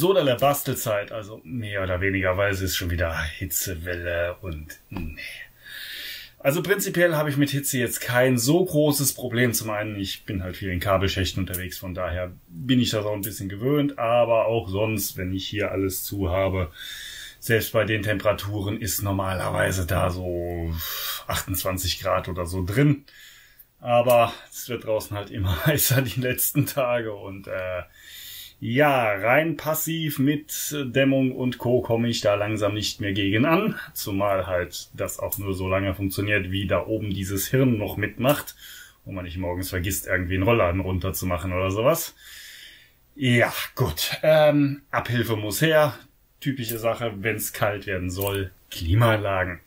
sowieso in der Bastelzeit, also mehr oder weniger, weil es ist schon wieder Hitzewelle und nee. Also prinzipiell habe ich mit Hitze jetzt kein so großes Problem. Zum einen, ich bin halt viel in Kabelschächten unterwegs, von daher bin ich das auch ein bisschen gewöhnt, aber auch sonst, wenn ich hier alles zu habe, selbst bei den Temperaturen ist normalerweise da so 28 Grad oder so drin. Aber es wird draußen halt immer heißer die letzten Tage und ja, rein passiv mit Dämmung und Co. komme ich da langsam nicht mehr gegen an. Zumal halt das auch nur so lange funktioniert, wie da oben dieses Hirn noch mitmacht. Und man nicht morgens vergisst, irgendwie einen Rollladen runterzumachen oder sowas. Ja, gut. Abhilfe muss her. Typische Sache, wenn es kalt werden soll, Klimaanlagen.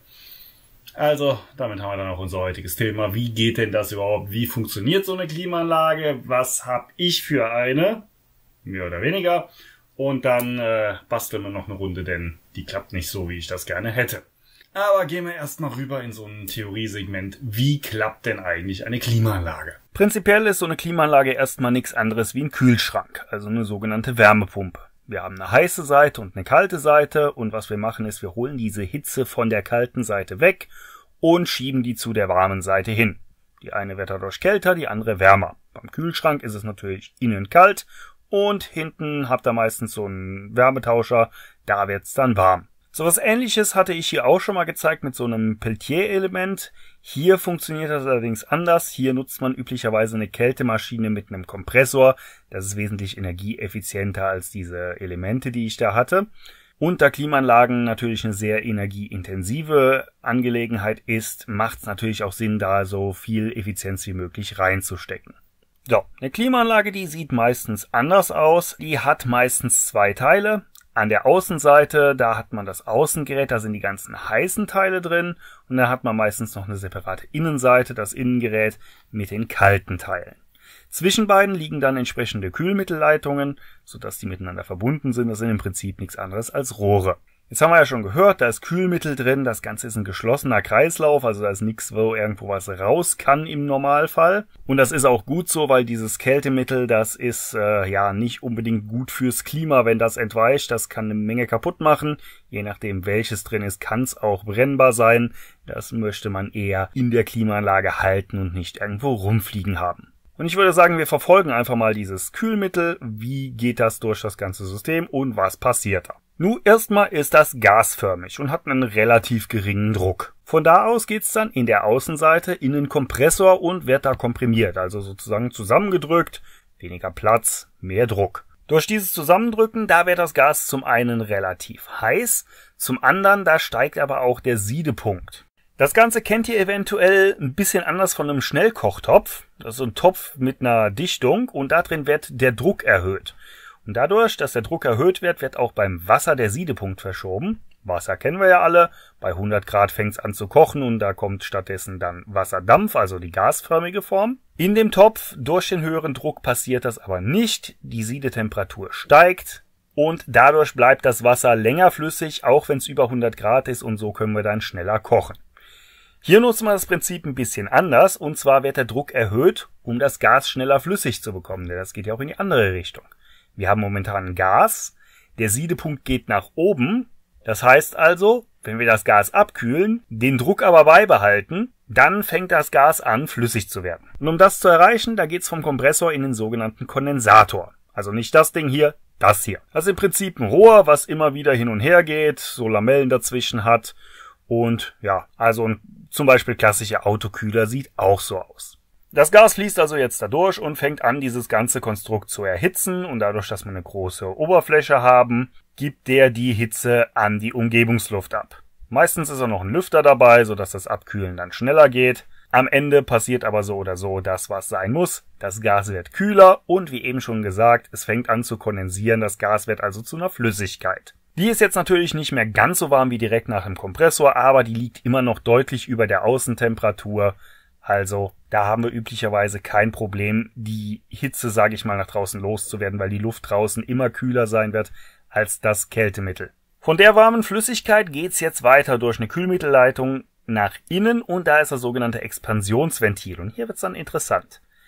Also, damit haben wir dann auch unser heutiges Thema. Wie geht denn das überhaupt? Wie funktioniert so eine Klimaanlage? Was habe ich für eine? Mehr oder weniger. Und dann basteln wir noch eine Runde, denn die klappt nicht so, wie ich das gerne hätte. Aber gehen wir erstmal rüber in so ein Theoriesegment. Wie klappt denn eigentlich eine Klimaanlage? Prinzipiell ist so eine Klimaanlage erstmal nichts anderes wie ein Kühlschrank, also eine sogenannte Wärmepumpe. Wir haben eine heiße Seite und eine kalte Seite und was wir machen ist, wir holen diese Hitze von der kalten Seite weg und schieben die zu der warmen Seite hin. Die eine wird dadurch kälter, die andere wärmer. Beim Kühlschrank ist es natürlich innen kalt und hinten habt ihr meistens so einen Wärmetauscher, da wird's dann warm. So was Ähnliches hatte ich hier auch schon mal gezeigt mit so einem Peltier-Element. Hier funktioniert das allerdings anders. Hier nutzt man üblicherweise eine Kältemaschine mit einem Kompressor. Das ist wesentlich energieeffizienter als diese Elemente, die ich da hatte. Und da Klimaanlagen natürlich eine sehr energieintensive Angelegenheit ist, macht es natürlich auch Sinn, da so viel Effizienz wie möglich reinzustecken. So, eine Klimaanlage, die sieht meistens anders aus. Die hat meistens zwei Teile. An der Außenseite, da hat man das Außengerät, da sind die ganzen heißen Teile drin. Und da hat man meistens noch eine separate Innenseite, das Innengerät mit den kalten Teilen. Zwischen beiden liegen dann entsprechende Kühlmittelleitungen, sodass die miteinander verbunden sind. Das sind im Prinzip nichts anderes als Rohre. Jetzt haben wir ja schon gehört, da ist Kühlmittel drin, das Ganze ist ein geschlossener Kreislauf, also da ist nichts, wo irgendwo was raus kann im Normalfall. Und das ist auch gut so, weil dieses Kältemittel, das ist ja nicht unbedingt gut fürs Klima, wenn das entweicht. Das kann eine Menge kaputt machen. Je nachdem, welches drin ist, kann es auch brennbar sein. Das möchte man eher in der Klimaanlage halten und nicht irgendwo rumfliegen haben. Und ich würde sagen, wir verfolgen einfach mal dieses Kühlmittel. Wie geht das durch das ganze System und was passiert da? Nun, erstmal ist das gasförmig und hat einen relativ geringen Druck. Von da aus geht's dann in der Außenseite in den Kompressor und wird da komprimiert, also sozusagen zusammengedrückt, weniger Platz, mehr Druck. Durch dieses Zusammendrücken, da wird das Gas zum einen relativ heiß, zum anderen, da steigt aber auch der Siedepunkt. Das Ganze kennt ihr eventuell ein bisschen anders von einem Schnellkochtopf. Das ist so ein Topf mit einer Dichtung und da drin wird der Druck erhöht. Und dadurch, dass der Druck erhöht wird, wird auch beim Wasser der Siedepunkt verschoben. Wasser kennen wir ja alle. Bei 100 Grad fängt es an zu kochen und da kommt stattdessen dann Wasserdampf, also die gasförmige Form. In dem Topf, durch den höheren Druck passiert das aber nicht. Die Siedetemperatur steigt und dadurch bleibt das Wasser länger flüssig, auch wenn es über 100 Grad ist und so können wir dann schneller kochen. Hier nutzen wir das Prinzip ein bisschen anders und zwar wird der Druck erhöht, um das Gas schneller flüssig zu bekommen, denn das geht ja auch in die andere Richtung. Wir haben momentan Gas, der Siedepunkt geht nach oben, das heißt also, wenn wir das Gas abkühlen, den Druck aber beibehalten, dann fängt das Gas an, flüssig zu werden. Und um das zu erreichen, da geht's vom Kompressor in den sogenannten Kondensator. Also nicht das Ding hier, das hier. Das ist im Prinzip ein Rohr, was immer wieder hin und her geht, so Lamellen dazwischen hat und ja, also zum Beispiel klassischer Autokühler sieht auch so aus. Das Gas fließt also jetzt da durch und fängt an, dieses ganze Konstrukt zu erhitzen und dadurch, dass wir eine große Oberfläche haben, gibt der die Hitze an die Umgebungsluft ab. Meistens ist auch noch ein Lüfter dabei, sodass das Abkühlen dann schneller geht. Am Ende passiert aber so oder so das, was sein muss. Das Gas wird kühler und wie eben schon gesagt, es fängt an zu kondensieren, das Gas wird also zu einer Flüssigkeit. Die ist jetzt natürlich nicht mehr ganz so warm wie direkt nach dem Kompressor, aber die liegt immer noch deutlich über der Außentemperatur. Also da haben wir üblicherweise kein Problem, die Hitze, sage ich mal, nach draußen loszuwerden, weil die Luft draußen immer kühler sein wird als das Kältemittel. Von der warmen Flüssigkeit geht's jetzt weiter durch eine Kühlmittelleitung nach innen und da ist das sogenannte Expansionsventil. Und hier wird's dann interessant.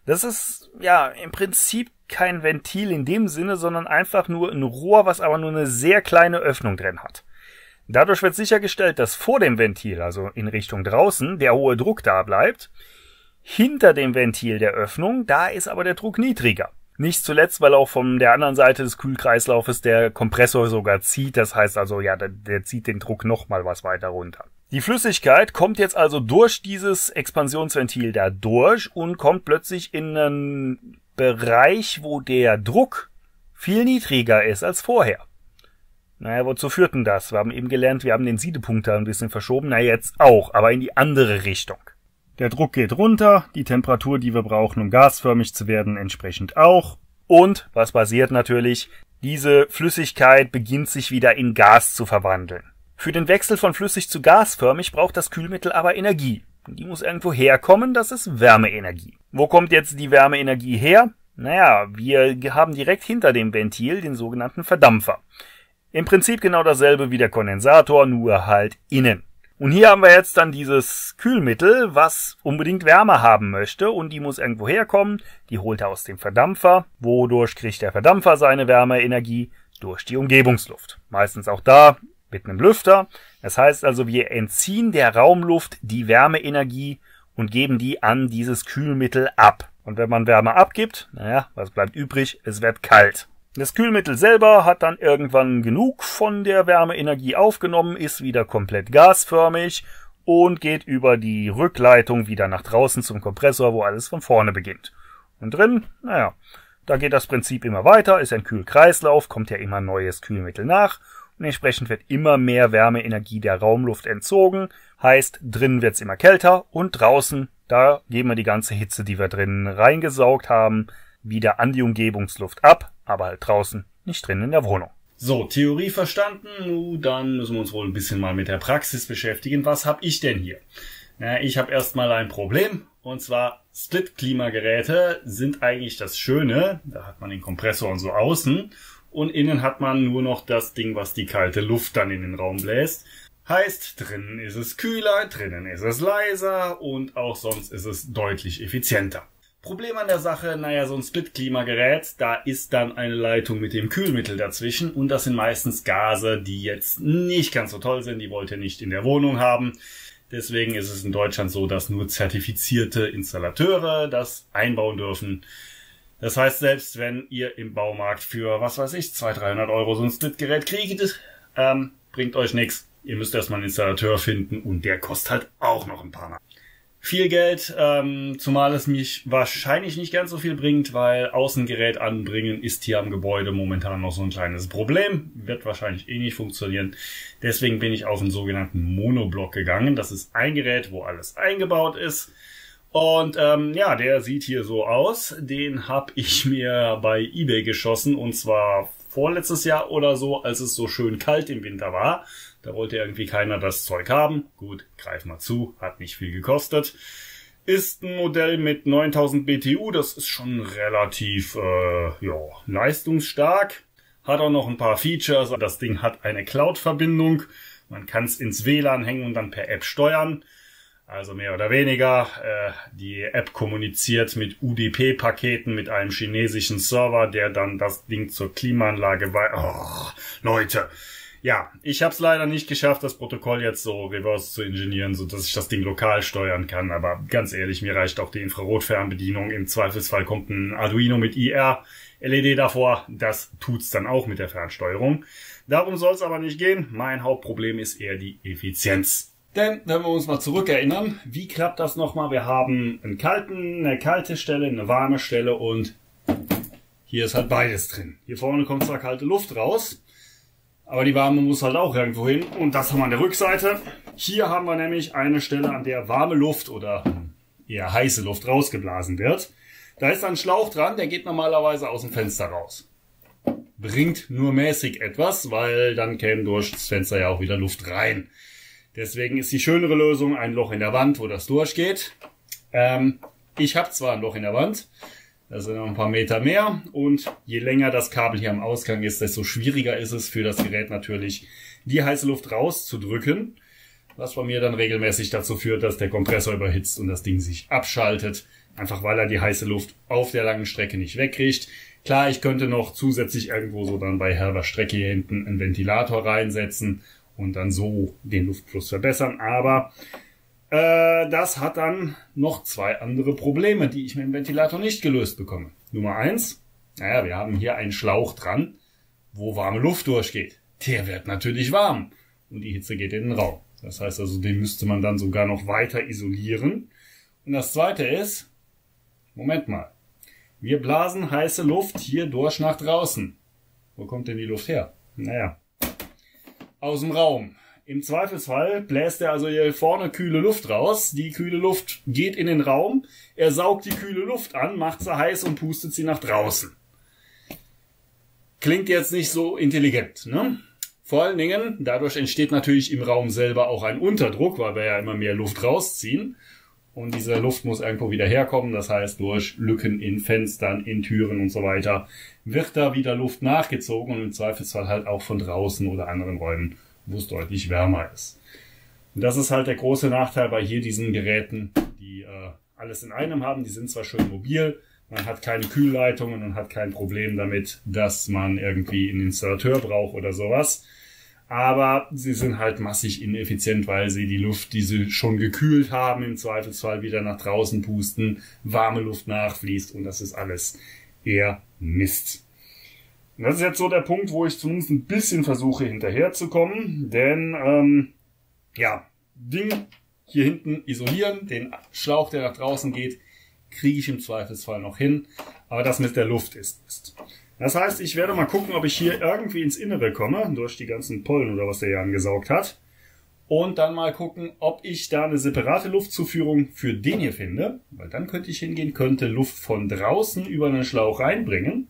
Das ist ja im Prinzip kein Ventil in dem Sinne, sondern einfach nur ein Rohr, was aber nur eine sehr kleine Öffnung drin hat. Dadurch wird sichergestellt, dass vor dem Ventil, also in Richtung draußen, der hohe Druck da bleibt. Hinter dem Ventil der Öffnung, da ist aber der Druck niedriger. Nicht zuletzt, weil auch von der anderen Seite des Kühlkreislaufes der Kompressor sogar zieht. Das heißt also, ja, der zieht den Druck nochmal was weiter runter. Die Flüssigkeit kommt jetzt also durch dieses Expansionsventil da durch und kommt plötzlich in einen Bereich, wo der Druck viel niedriger ist als vorher. Naja, wozu führt denn das? Wir haben eben gelernt, wir haben den Siedepunkt da ein bisschen verschoben. Na, jetzt auch, aber in die andere Richtung. Der Druck geht runter, die Temperatur, die wir brauchen, um gasförmig zu werden, entsprechend auch. Und, was passiert natürlich, diese Flüssigkeit beginnt sich wieder in Gas zu verwandeln. Für den Wechsel von flüssig zu gasförmig braucht das Kühlmittel aber Energie. Die muss irgendwo herkommen, das ist Wärmeenergie. Wo kommt jetzt die Wärmeenergie her? Naja, wir haben direkt hinter dem Ventil den sogenannten Verdampfer. Im Prinzip genau dasselbe wie der Kondensator, nur halt innen. Und hier haben wir jetzt dann dieses Kühlmittel, was unbedingt Wärme haben möchte und die muss irgendwo herkommen. Die holt er aus dem Verdampfer. Wodurch kriegt der Verdampfer seine Wärmeenergie? Durch die Umgebungsluft. Meistens auch da mit einem Lüfter. Das heißt also, wir entziehen der Raumluft die Wärmeenergie und geben die an dieses Kühlmittel ab. Und wenn man Wärme abgibt, naja, was bleibt übrig? Es wird kalt. Das Kühlmittel selber hat dann irgendwann genug von der Wärmeenergie aufgenommen, ist wieder komplett gasförmig und geht über die Rückleitung wieder nach draußen zum Kompressor, wo alles von vorne beginnt. Und drin, naja, da geht das Prinzip immer weiter, ist ein Kühlkreislauf, kommt ja immer neues Kühlmittel nach und entsprechend wird immer mehr Wärmeenergie der Raumluft entzogen, heißt, drinnen wird's immer kälter und draußen, da geben wir die ganze Hitze, die wir drinnen reingesaugt haben, wieder an die Umgebungsluft ab, aber halt draußen, nicht drin in der Wohnung. So, Theorie verstanden, dann müssen wir uns wohl ein bisschen mal mit der Praxis beschäftigen. Was habe ich denn hier? Na, ich habe erstmal ein Problem, und zwar Split-Klimageräte sind eigentlich das Schöne. Da hat man den Kompressor und so außen und innen hat man nur noch das Ding, was die kalte Luft dann in den Raum bläst. Heißt, drinnen ist es kühler, drinnen ist es leiser und auch sonst ist es deutlich effizienter. Problem an der Sache, naja, so ein Split-Klimagerät, da ist dann eine Leitung mit dem Kühlmittel dazwischen und das sind meistens Gase, die jetzt nicht ganz so toll sind, die wollt ihr nicht in der Wohnung haben. Deswegen ist es in Deutschland so, dass nur zertifizierte Installateure das einbauen dürfen. Das heißt, selbst wenn ihr im Baumarkt für, was weiß ich, 200-300 Euro so ein Split-Gerät kriegt, bringt euch nichts. Ihr müsst erstmal einen Installateur finden und der kostet halt auch noch ein paar Mal. Viel Geld, zumal es mich wahrscheinlich nicht ganz so viel bringt, weil Außengerät anbringen ist hier am Gebäude momentan noch so ein kleines Problem. Wird wahrscheinlich eh nicht funktionieren. Deswegen bin ich auf einen sogenannten Monoblock gegangen. Das ist ein Gerät, wo alles eingebaut ist. Und ja, der sieht hier so aus. Den habe ich mir bei eBay geschossen und zwar vorletztes Jahr oder so, als es so schön kalt im Winter war. Da wollte irgendwie keiner das Zeug haben. Gut, greif mal zu, hat nicht viel gekostet. Ist ein Modell mit 9000 BTU, das ist schon relativ leistungsstark. Hat auch noch ein paar Features. Das Ding hat eine Cloud-Verbindung. Man kann es ins WLAN hängen und dann per App steuern. Also mehr oder weniger. Die App kommuniziert mit UDP-Paketen mit einem chinesischen Server, der dann das Ding zur Klimaanlage Leute. Ja, ich habe es leider nicht geschafft, das Protokoll jetzt so reverse zu ingenieren, so dass ich das Ding lokal steuern kann. Aber ganz ehrlich, mir reicht auch die Infrarotfernbedienung. Im Zweifelsfall kommt ein Arduino mit IR-LED davor. Das tut's dann auch mit der Fernsteuerung. Darum soll es aber nicht gehen. Mein Hauptproblem ist eher die Effizienz. Denn, wenn wir uns mal zurückerinnern, wie klappt das nochmal? Wir haben eine kalte Stelle, eine warme Stelle und hier ist halt beides drin. Hier vorne kommt zwar kalte Luft raus, aber die warme muss halt auch irgendwo hin. Und das haben wir an der Rückseite. Hier haben wir nämlich eine Stelle, an der warme Luft oder eher heiße Luft rausgeblasen wird. Da ist ein Schlauch dran, der geht normalerweise aus dem Fenster raus. Bringt nur mäßig etwas, weil dann käme durch das Fenster ja auch wieder Luft rein. Deswegen ist die schönere Lösung ein Loch in der Wand, wo das durchgeht. Ich habe zwar ein Loch in der Wand, das sind noch ein paar Meter mehr und je länger das Kabel hier am Ausgang ist, desto schwieriger ist es für das Gerät natürlich, die heiße Luft rauszudrücken, was bei mir dann regelmäßig dazu führt, dass der Kompressor überhitzt und das Ding sich abschaltet, Einfach weil er die heiße Luft auf der langen Strecke nicht wegkriegt. Klar, ich könnte noch zusätzlich irgendwo so dann bei halber Strecke hier hinten einen Ventilator reinsetzen und dann so den Luftfluss verbessern. Aber das hat dann noch 2 andere Probleme, die ich mit dem Ventilator nicht gelöst bekomme. Nummer 1, naja, wir haben hier einen Schlauch dran, wo warme Luft durchgeht. Der wird natürlich warm und die Hitze geht in den Raum. Das heißt also, den müsste man dann sogar noch weiter isolieren. Und das Zweite ist, Moment mal, wir blasen heiße Luft hier durch nach draußen. Wo kommt denn die Luft her? Naja, aus dem Raum. Im Zweifelsfall bläst er also hier vorne kühle Luft raus. Die kühle Luft geht in den Raum. Er saugt die kühle Luft an, macht sie heiß und pustet sie nach draußen. Klingt jetzt nicht so intelligent, ne? Vor allen Dingen, dadurch entsteht natürlich im Raum selber auch ein Unterdruck, weil wir ja immer mehr Luft rausziehen. Und diese Luft muss irgendwo wieder herkommen. Das heißt, durch Lücken in Fenstern, in Türen und so weiter wird da wieder Luft nachgezogen und im Zweifelsfall halt auch von draußen oder anderen Räumen, wo es deutlich wärmer ist. Und das ist halt der große Nachteil bei hier diesen Geräten, die alles in einem haben. Die sind zwar schön mobil, man hat keine Kühlleitungen und hat kein Problem damit, dass man irgendwie einen Installateur braucht oder sowas. Aber sie sind halt massig ineffizient, weil sie die Luft, die sie schon gekühlt haben, im Zweifelsfall wieder nach draußen pusten, warme Luft nachfließt und das ist alles eher Mist. Und das ist jetzt so der Punkt, wo ich zumindest ein bisschen versuche hinterherzukommen, denn Ding hier hinten isolieren, den Schlauch, der nach draußen geht, kriege ich im Zweifelsfall noch hin, aber das mit der Luft ist Mist. Das heißt, ich werde mal gucken, ob ich hier irgendwie ins Innere komme, durch die ganzen Pollen oder was der hier angesaugt hat. Und dann mal gucken, ob ich da eine separate Luftzuführung für den hier finde. Weil dann könnte ich hingehen, könnte Luft von draußen über einen Schlauch reinbringen,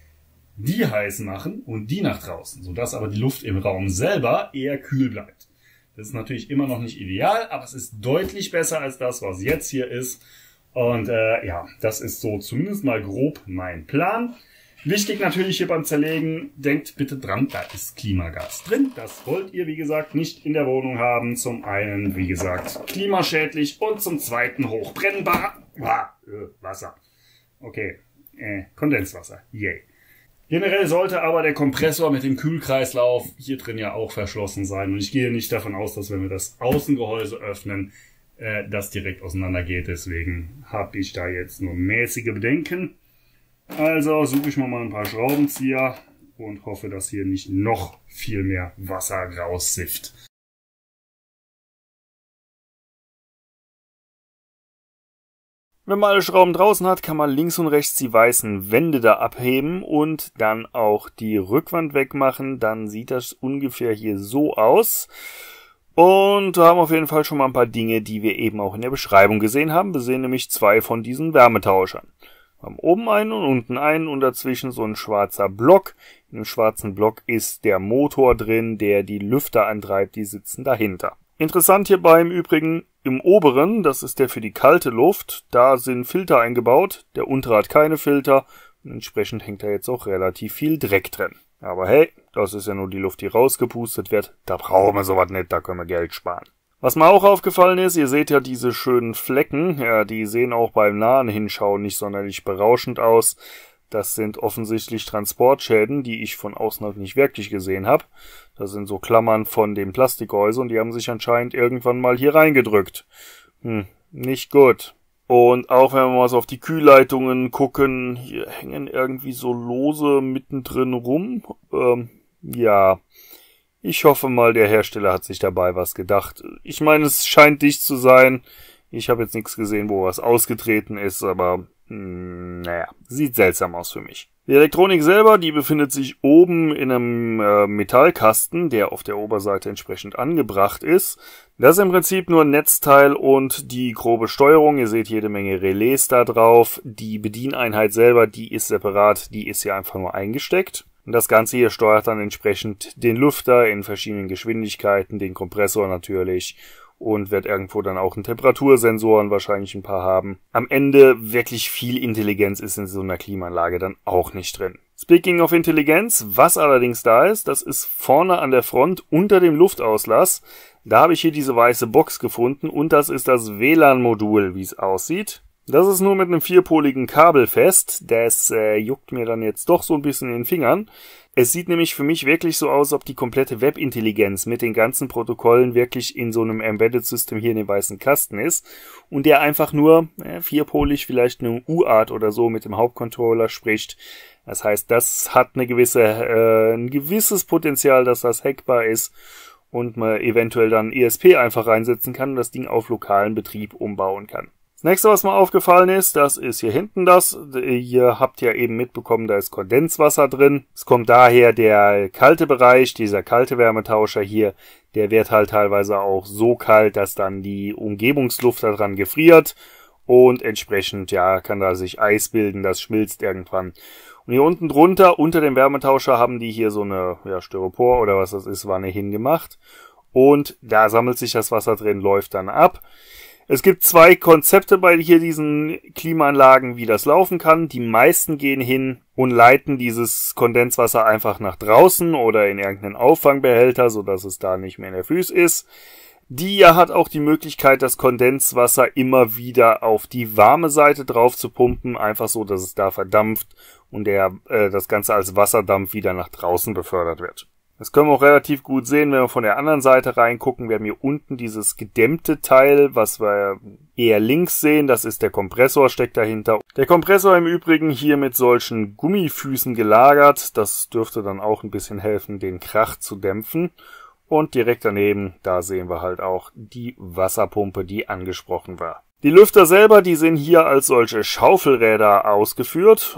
die heiß machen und die nach draußen, sodass aber die Luft im Raum selber eher kühl bleibt. Das ist natürlich immer noch nicht ideal, aber es ist deutlich besser als das, was jetzt hier ist. Und das ist so zumindest mal grob mein Plan. Wichtig natürlich hier beim Zerlegen, denkt bitte dran, da ist Klimagas drin. Das wollt ihr, wie gesagt, nicht in der Wohnung haben. Zum einen, wie gesagt, klimaschädlich und zum zweiten hochbrennbar. Wasser. Okay, Kondenswasser. Yay. Generell sollte aber der Kompressor mit dem Kühlkreislauf hier drin ja auch verschlossen sein. Und ich gehe nicht davon aus, dass wenn wir das Außengehäuse öffnen, das direkt auseinandergeht. Deswegen habe ich da jetzt nur mäßige Bedenken. Also suche ich mir mal ein paar Schraubenzieher und hoffe, dass hier nicht noch viel mehr Wasser raussifft. Wenn man alle Schrauben draußen hat, kann man links und rechts die weißen Wände da abheben und dann auch die Rückwand wegmachen. Dann sieht das ungefähr hier so aus. Und wir haben auf jeden Fall schon mal ein paar Dinge, die wir eben auch in der Beschreibung gesehen haben. Wir sehen nämlich 2 von diesen Wärmetauschern. Wir haben oben einen und unten einen und dazwischen so ein schwarzer Block. In dem schwarzen Block ist der Motor drin, der die Lüfter antreibt, die sitzen dahinter. Interessant hierbei im Übrigen, im oberen, das ist der für die kalte Luft, da sind Filter eingebaut. Der untere hat keine Filter und entsprechend hängt da jetzt auch relativ viel Dreck drin. Aber hey, das ist ja nur die Luft, die rausgepustet wird. Da brauchen wir sowas nicht, da können wir Geld sparen. Was mir auch aufgefallen ist, ihr seht ja diese schönen Flecken, ja, die sehen auch beim nahen Hinschauen nicht sonderlich berauschend aus. Das sind offensichtlich Transportschäden, die ich von außen halt nicht wirklich gesehen habe. Das sind so Klammern von dem Plastikgehäuse und die haben sich anscheinend irgendwann mal hier reingedrückt. Nicht gut. Und auch wenn wir mal so auf die Kühlleitungen gucken, hier hängen irgendwie so lose mittendrin rum. Ich hoffe mal, der Hersteller hat sich dabei was gedacht. Ich meine, es scheint dicht zu sein. Ich habe jetzt nichts gesehen, wo was ausgetreten ist, aber sieht seltsam aus für mich. Die Elektronik selber, die befindet sich oben in einem Metallkasten, der auf der Oberseite entsprechend angebracht ist. Das ist im Prinzip nur ein Netzteil und die grobe Steuerung. Ihr seht jede Menge Relais da drauf. Die Bedieneinheit selber, die ist separat, die ist hier einfach nur eingesteckt. Und das Ganze hier steuert dann entsprechend den Lüfter in verschiedenen Geschwindigkeiten, den Kompressor natürlich und wird irgendwo dann auch einen Temperatursensoren wahrscheinlich ein paar haben. Am Ende wirklich viel Intelligenz ist in so einer Klimaanlage dann auch nicht drin. Speaking of Intelligenz, was allerdings da ist, das ist vorne an der Front unter dem Luftauslass. Da habe ich hier diese weiße Box gefunden und das ist das WLAN-Modul, wie es aussieht. Das ist nur mit einem 4-poligen Kabel fest. Das juckt mir dann jetzt doch so ein bisschen in den Fingern. Es sieht nämlich für mich wirklich so aus, als ob die komplette Webintelligenz mit den ganzen Protokollen wirklich in so einem Embedded System hier in dem weißen Kasten ist und der einfach nur 4-polig vielleicht eine UART oder so mit dem Hauptcontroller spricht. Das heißt, das hat ein gewisses Potenzial, dass das hackbar ist und man eventuell dann ESP einfach reinsetzen kann und das Ding auf lokalen Betrieb umbauen kann. Das nächste, was mir aufgefallen ist, das ist hier hinten das. Ihr habt ja eben mitbekommen, da ist Kondenswasser drin. Es kommt daher der kalte Bereich, dieser kalte Wärmetauscher hier, der wird halt teilweise auch so kalt, dass dann die Umgebungsluft daran gefriert und entsprechend, ja, kann da sich Eis bilden, das schmilzt irgendwann. Und hier unten drunter, unter dem Wärmetauscher, haben die hier so eine, Styropor oder was das ist, Wanne hingemacht. Und da sammelt sich das Wasser drin, läuft dann ab. Es gibt 2 Konzepte bei hier diesen Klimaanlagen, wie das laufen kann. Die meisten gehen hin und leiten dieses Kondenswasser einfach nach draußen oder in irgendeinen Auffangbehälter, sodass es da nicht mehr in der Füße ist. Die hat auch die Möglichkeit, das Kondenswasser immer wieder auf die warme Seite drauf zu pumpen, einfach so, dass es da verdampft und das Ganze als Wasserdampf wieder nach draußen befördert wird. Das können wir auch relativ gut sehen, wenn wir von der anderen Seite reingucken. Wir haben hier unten dieses gedämmte Teil, was wir eher links sehen. Das ist der Kompressor, steckt dahinter. Der Kompressor im Übrigen hier mit solchen Gummifüßen gelagert. Das dürfte dann auch ein bisschen helfen, den Krach zu dämpfen. Und direkt daneben, da sehen wir halt auch die Wasserpumpe, die angesprochen war. Die Lüfter selber, die sind hier als solche Schaufelräder ausgeführt.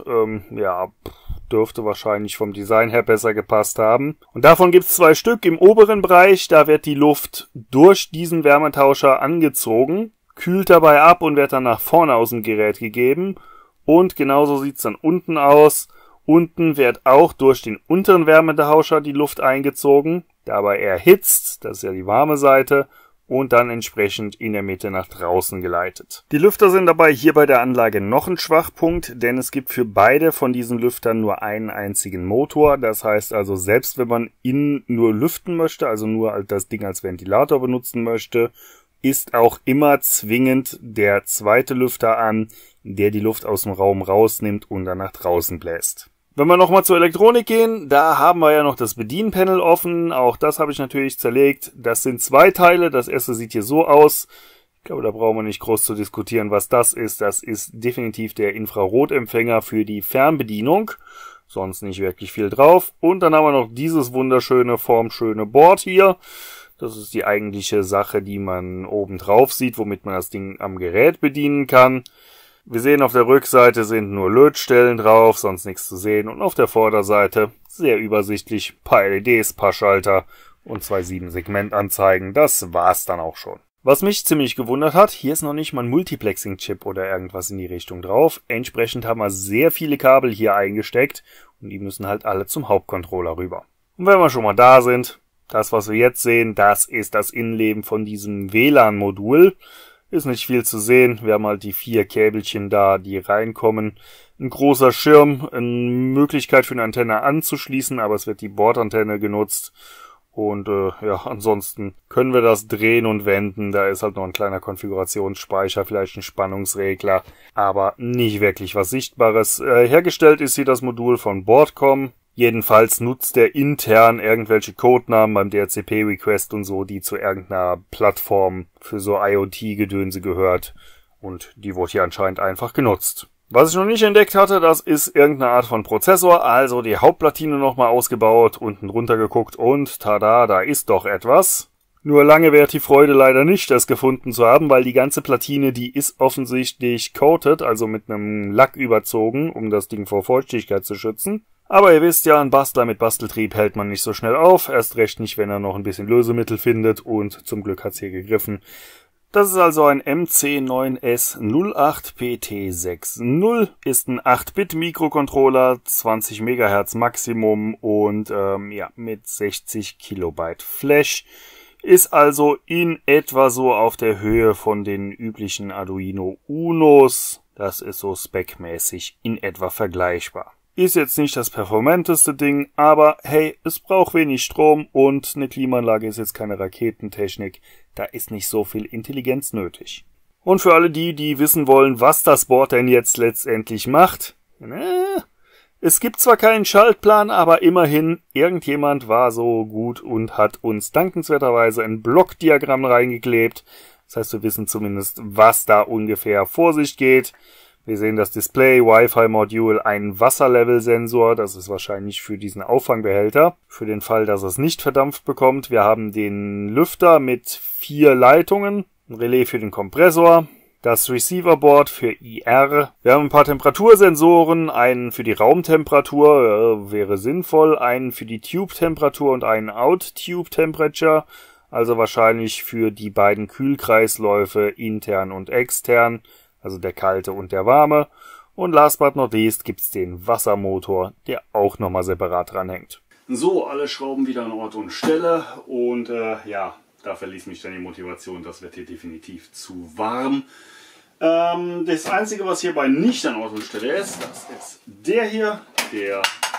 Dürfte wahrscheinlich vom Design her besser gepasst haben. Und davon gibt es 2 Stück im oberen Bereich. Da wird die Luft durch diesen Wärmetauscher angezogen, kühlt dabei ab und wird dann nach vorne aus dem Gerät gegeben. Und genauso sieht es dann unten aus. Unten wird auch durch den unteren Wärmetauscher die Luft eingezogen, dabei erhitzt, das ist ja die warme Seite, und dann entsprechend in der Mitte nach draußen geleitet. Die Lüfter sind dabei hier bei der Anlage noch ein Schwachpunkt, denn es gibt für beide von diesen Lüftern nur einen einzigen Motor. Das heißt also, selbst wenn man innen nur lüften möchte, also nur das Ding als Ventilator benutzen möchte, ist auch immer zwingend der zweite Lüfter an, der die Luft aus dem Raum rausnimmt und dann nach draußen bläst. Wenn wir nochmal zur Elektronik gehen, da haben wir ja noch das Bedienpanel offen. Auch das habe ich natürlich zerlegt. Das sind 2 Teile. Das erste sieht hier so aus. Ich glaube, da brauchen wir nicht groß zu diskutieren, was das ist. Das ist definitiv der Infrarotempfänger für die Fernbedienung. Sonst nicht wirklich viel drauf. Und dann haben wir noch dieses wunderschöne, formschöne Board hier. Das ist die eigentliche Sache, die man oben drauf sieht, womit man das Ding am Gerät bedienen kann. Wir sehen, auf der Rückseite sind nur Lötstellen drauf, sonst nichts zu sehen. Und auf der Vorderseite, sehr übersichtlich, paar LEDs, paar Schalter und 2 7-Segment-Anzeigen. Das war's dann auch schon. Was mich ziemlich gewundert hat, hier ist noch nicht mal ein Multiplexing-Chip oder irgendwas in die Richtung drauf. Entsprechend haben wir sehr viele Kabel hier eingesteckt und die müssen halt alle zum Hauptcontroller rüber. Und wenn wir schon mal da sind, das, was wir jetzt sehen, das ist das Innenleben von diesem WLAN-Modul. Ist nicht viel zu sehen. Wir haben halt die 4 Käbelchen da, die reinkommen. Ein großer Schirm, eine Möglichkeit für eine Antenne anzuschließen, aber es wird die Bordantenne genutzt. Und ansonsten können wir das drehen und wenden. Da ist halt noch ein kleiner Konfigurationsspeicher, vielleicht ein Spannungsregler, aber nicht wirklich was Sichtbares. Hergestellt ist hier das Modul von Broadcom. Jedenfalls nutzt er intern irgendwelche Codenamen beim DHCP-Request und so, die zu irgendeiner Plattform für so IoT-Gedönse gehört. Und die wurde hier anscheinend einfach genutzt. Was ich noch nicht entdeckt hatte, das ist irgendeine Art von Prozessor. Also die Hauptplatine nochmal ausgebaut, unten drunter geguckt und tada, da ist doch etwas. Nur lange währt die Freude leider nicht, das gefunden zu haben, weil die ganze Platine, die ist offensichtlich coated, also mit einem Lack überzogen, um das Ding vor Feuchtigkeit zu schützen. Aber ihr wisst ja, ein Bastler mit Basteltrieb hält man nicht so schnell auf, erst recht nicht, wenn er noch ein bisschen Lösemittel findet und zum Glück hat's hier gegriffen. Das ist also ein MC9S08PT60, ist ein 8-Bit Mikrocontroller, 20 MHz Maximum und mit 60 Kilobyte Flash. Ist also in etwa so auf der Höhe von den üblichen Arduino Unos. Das ist so specmäßig in etwa vergleichbar. Ist jetzt nicht das performanteste Ding, aber hey, es braucht wenig Strom und eine Klimaanlage ist jetzt keine Raketentechnik. Da ist nicht so viel Intelligenz nötig. Und für alle die wissen wollen, was das Board denn jetzt letztendlich macht, es gibt zwar keinen Schaltplan, aber immerhin, irgendjemand war so gut und hat uns dankenswerterweise ein Blockdiagramm reingeklebt. Das heißt, wir wissen zumindest, was da ungefähr vor sich geht. Wir sehen das Display, Wi-Fi-Modul, einen Wasserlevel-Sensor, das ist wahrscheinlich für diesen Auffangbehälter, für den Fall, dass es nicht verdampft bekommt. Wir haben den Lüfter mit 4 Leitungen, ein Relais für den Kompressor, das Receiver-Board für IR. Wir haben ein paar Temperatursensoren, einen für die Raumtemperatur, wäre sinnvoll, einen für die Tube-Temperatur und einen Out-Tube-Temperature, also wahrscheinlich für die beiden Kühlkreisläufe intern und extern, also der kalte und der warme. Und last but not least gibt's den Wassermotor, der auch nochmal separat dranhängt. So, alle Schrauben wieder an Ort und Stelle und ja, da verließ mich dann die Motivation, das wird hier definitiv zu warm. Das Einzige, was hierbei nicht an Ort und Stelle ist, das ist der hier, der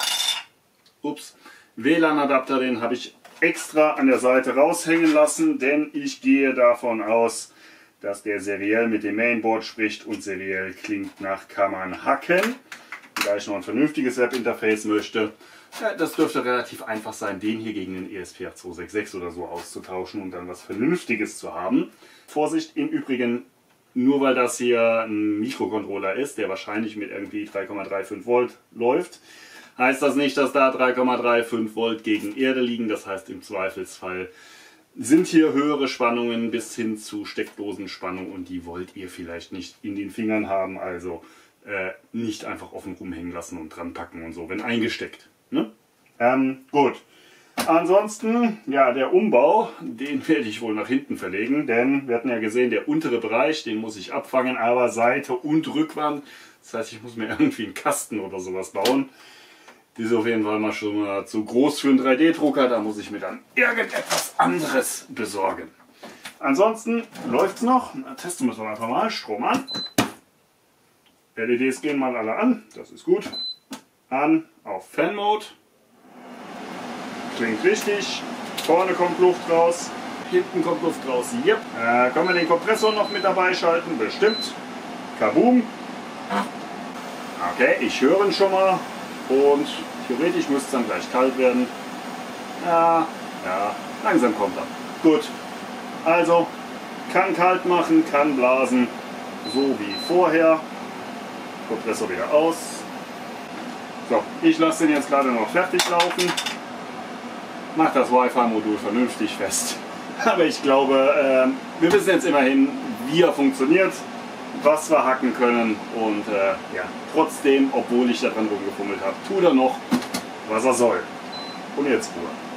WLAN-Adapter, den habe ich extra an der Seite raushängen lassen, denn ich gehe davon aus, dass der seriell mit dem Mainboard spricht und seriell klingt nach kann man hacken. Da ich noch ein vernünftiges Webinterface möchte, das dürfte relativ einfach sein, den hier gegen den ESP8266 oder so auszutauschen und dann was Vernünftiges zu haben. Vorsicht, im Übrigen, nur weil das hier ein Mikrocontroller ist, der wahrscheinlich mit irgendwie 3,35 Volt läuft, heißt das nicht, dass da 3,35 Volt gegen Erde liegen. Das heißt, im Zweifelsfall sind hier höhere Spannungen bis hin zu Steckdosenspannung und die wollt ihr vielleicht nicht in den Fingern haben. Also nicht einfach offen rumhängen lassen und dran packen und so, wenn eingesteckt. Ne? Gut. Ansonsten, ja, der Umbau, den werde ich wohl nach hinten verlegen, denn wir hatten ja gesehen, der untere Bereich, den muss ich abfangen, aber Seite und Rückwand. Das heißt, ich muss mir irgendwie einen Kasten oder sowas bauen. Die ist auf jeden Fall mal schon mal zu groß für einen 3D-Drucker, da muss ich mir dann irgendetwas anderes besorgen. Ansonsten läuft es noch, testen müssen wir einfach mal, Strom an. LEDs gehen mal alle an, das ist gut. An auf Fan-Mode. Klingt richtig. Vorne kommt Luft raus, hinten kommt Luft raus. Yep. Können wir den Kompressor noch mit dabei schalten? Bestimmt. Kaboom. Okay, ich höre ihn schon mal. Und theoretisch müsste es dann gleich kalt werden. Ja, langsam kommt er. Gut. Also, kann kalt machen, kann blasen. So wie vorher. Kompressor wieder aus. So, ich lasse den jetzt gerade noch fertig laufen. Mach das Wi-Fi-Modul vernünftig fest. Aber ich glaube, wir wissen jetzt immerhin, wie er funktioniert, was wir hacken können und ja, trotzdem, obwohl ich da dran rumgefummelt habe, tut er noch, was er soll. Und jetzt Ruhe.